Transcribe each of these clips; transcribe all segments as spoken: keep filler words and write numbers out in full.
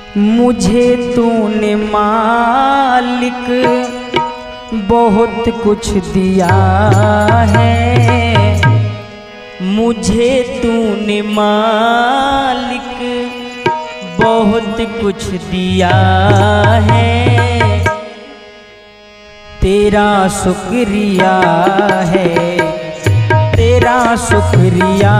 मुझे तूने मालिक बहुत कुछ दिया है, मुझे तूने मालिक बहुत कुछ दिया है। तेरा शुक्रिया है, तेरा शुक्रिया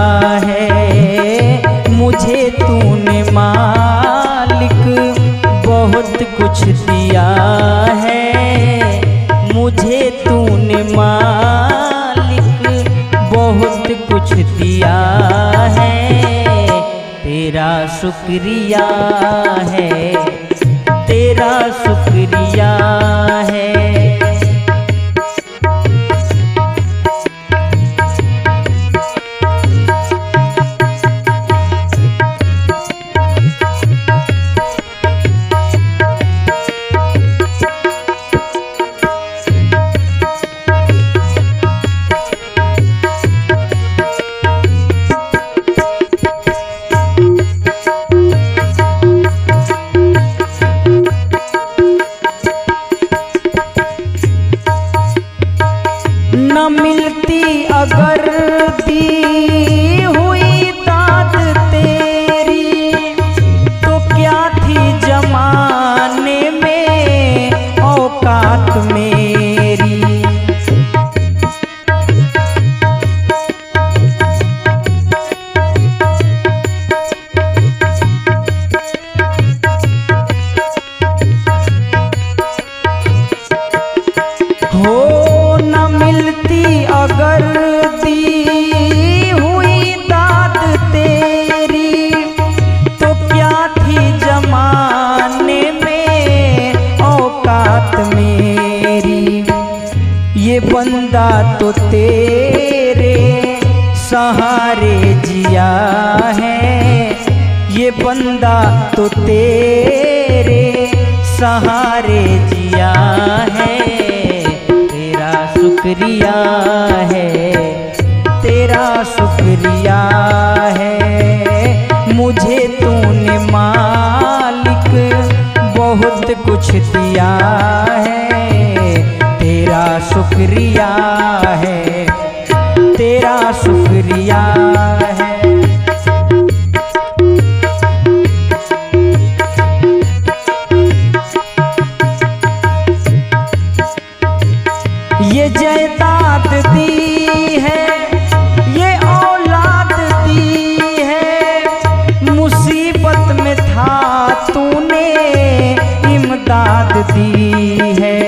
है। मुझे तूने मालिक बहुत कुछ दिया है, मुझे तूने मालिक बहुत कुछ दिया है। तेरा शुक्रिया है, तेरा शुक्रिया है। न मिलती अगर दी हुई दाद तेरी, तो क्या थी जमाने में औकात मेरी। हो अगर दी हुई दाद तेरी, तो क्या थी जमाने में औकात मेरी। ये बंदा तो तेरे सहारे जिया है, ये बंदा तो तेरे सहारे जिया है। शुक्रिया है, तेरा शुक्रिया है। मुझे तूने मालिक बहुत कुछ दिया है। तेरा शुक्रिया है, तेरा शुक्रिया है। ये जायदाद दी है, ये औलाद दी है। मुसीबत में था तूने इमदाद दी है।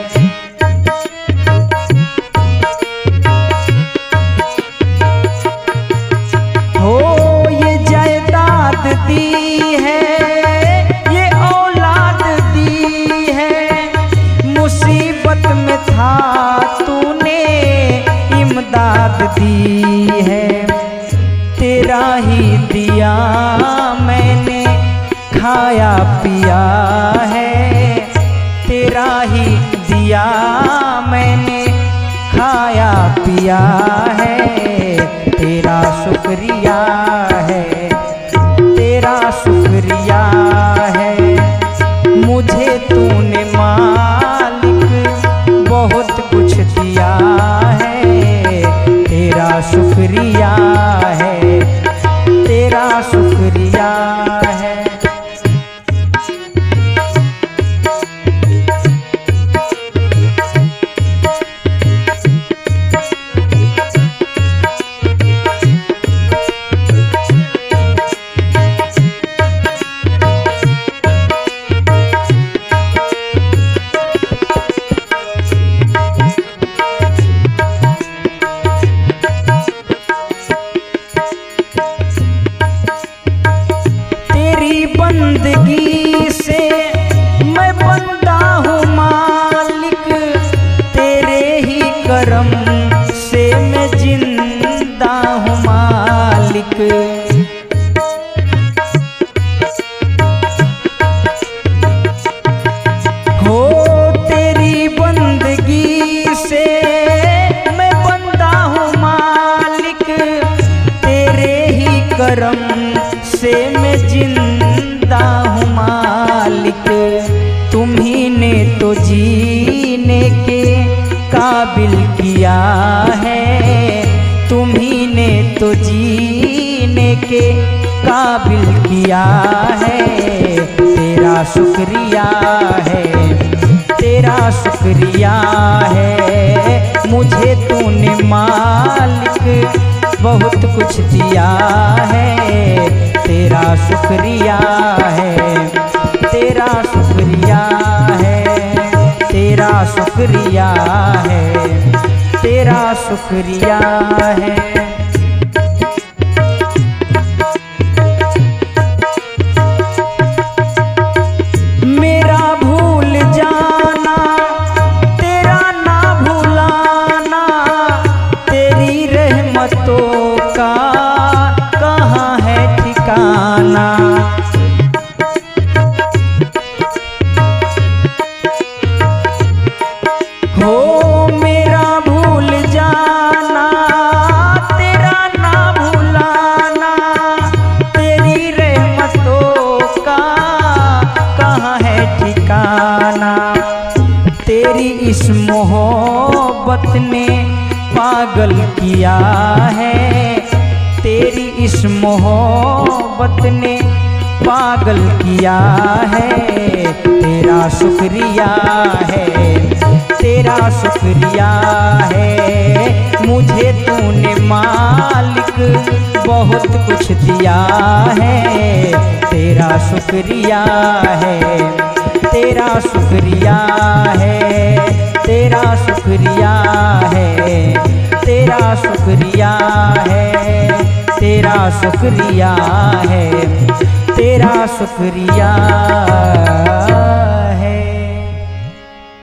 हो ये जायदाद दी है, ये औलाद दी है। मुसीबत में था तूने इमदाद दी है। तेरा ही दिया मैंने खाया पिया है, तेरा ही दिया मैंने खाया पिया है। तेरा शुक्रिया है, तेरा शुक्रिया है। मुझे तूने बहुत कुछ दिया है। तेरा शुक्रिया है, तेरा शुक्रिया है। बंदगी से मैं बंदा हूँ मालिक, तेरे ही करम से मैं जिंदा हूँ मालिक। हो तेरी बंदगी से मैं बंदा हूँ मालिक, तेरे ही करम से मैं जिंदा हूँ। तो जीने के काबिल किया है, तुम्ही ने तो जीने के काबिल किया है। तेरा शुक्रिया है, तेरा शुक्रिया है, मुझे तूने मालिक बहुत कुछ दिया है। तेरा शुक्रिया है, तेरा शुक्रिया है, तेरा शुक्रिया है, तेरा शुक्रिया है। मेरा भूल जाना तेरा ना भुलाना, तेरी रहमतों का कहाँ है ठिकाना। हो मेरा भूल जाना तेरा ना भुलाना, तेरी रहमतों का कहाँ है ठिकाना। तेरी इस मोहब्बत ने पागल किया है, तेरी इस मोहब्बत ने पागल किया है। तेरा शुक्रिया है, तेरा शुक्रिया है, मुझे तूने मालिक बहुत कुछ दिया है। तेरा शुक्रिया है, तेरा शुक्रिया है, तेरा शुक्रिया है, तेरा शुक्रिया है, तेरा शुक्रिया है, तेरा शुक्रिया।